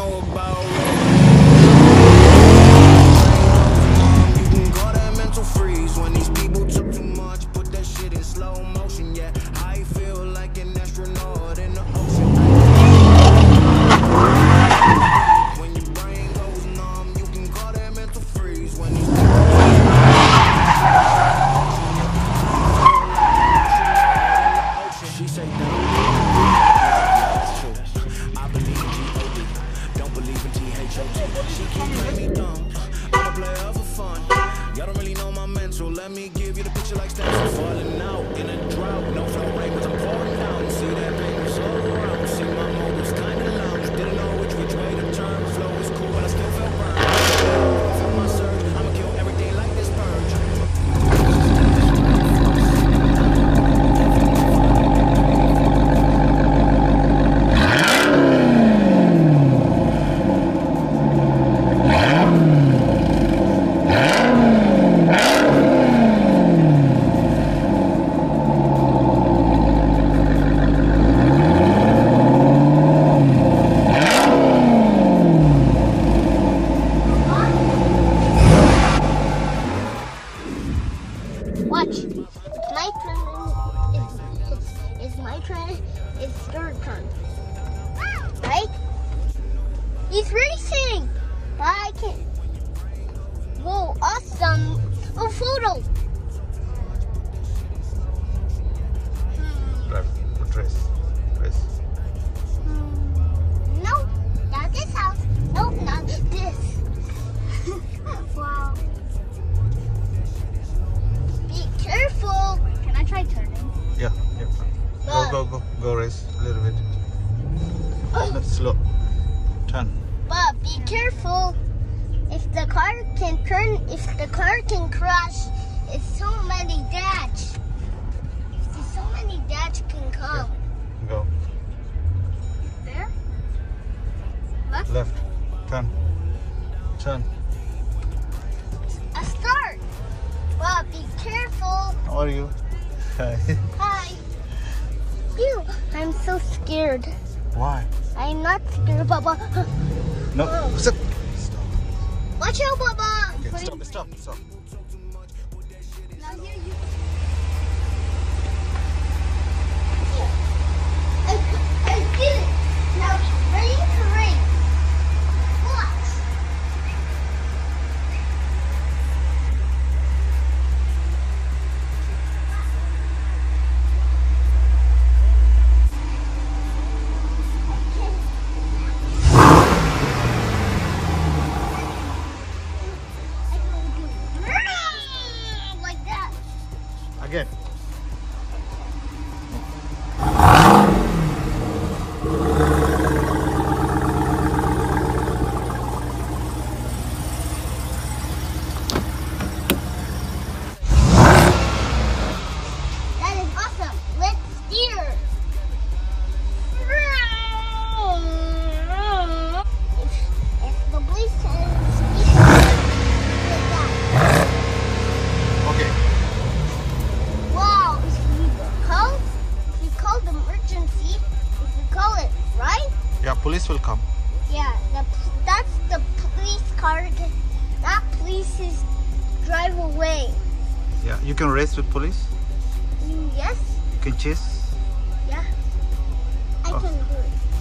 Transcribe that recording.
know about you can call that mental freeze when these people talk too much. Put that shit in slow motion. Yeah, I feel like an astronaut in the ocean. When your brain goes numb, you can call that mental freeze when these people she say I believe in G-O-D, don't believe in T-H-O-T. She keep playing me dumb, I'm a player for fun. Y'all don't really know my mental, let me give you the picture like steps. Falling out in a drought, no flow rain, but I'm pouring down. See that paper slow around, see my motives kinda lounge. Didn't know which way to turn, flow was cool, but I still felt burned. Feel my surge, I'ma kill everything like this purge. Watch. It's my turn. It's third turn. Right? He's racing. But I can't. Whoa, awesome. A photo. Race. No, not this house. No, not this. Wow. Be careful. Can I try turning? Yeah. Go race a little bit. Let's slow. Turn. But be careful. If the car can turn, if the car can crash, it's so many dash. So many dash can come. Go. There? Left? Left. Turn. A start. But be careful. How are you? Hi. Hi. Ew, I'm so scared. Why? I'm not scared, Baba. No. Oh. Stop. Watch out, Baba. Okay, stop. Now here you. I did it. Now ready to race. Watch. Like that. Again. That is awesome. Let's steer. If the police says like that. Okay. Wow, if you call the emergency, if you call it, right? Yeah, police will come. Yeah, that's the police car. That police is drive away. Yeah, you can race with police. Yes? You can chase. Yeah. I can do it.